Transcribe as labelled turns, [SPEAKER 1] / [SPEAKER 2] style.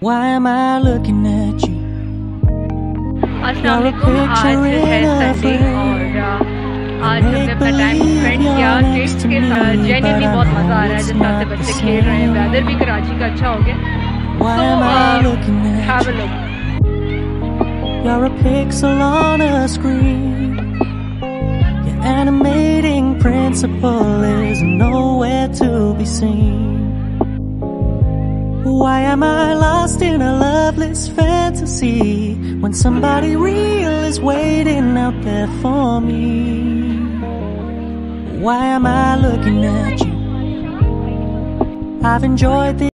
[SPEAKER 1] Why am I looking at you?
[SPEAKER 2] अस्सलाम वालेकुम। आज है संडे और आज हमने अपना टाइम स्पेंड किया किड्स के साथ। जेन्युइनली बहुत मज़ा आ रहा है, जिस तरह से बच्चे खेल रहे हैं। वेदर भी कराची का अच्छा हो गया। Have a look.
[SPEAKER 1] You're a pixel on a screen. Your animating principle is nowhere to be seen. Why am I lost in a loveless fantasy when somebody real is waiting out there for me? Why am I looking at you? I've enjoyed this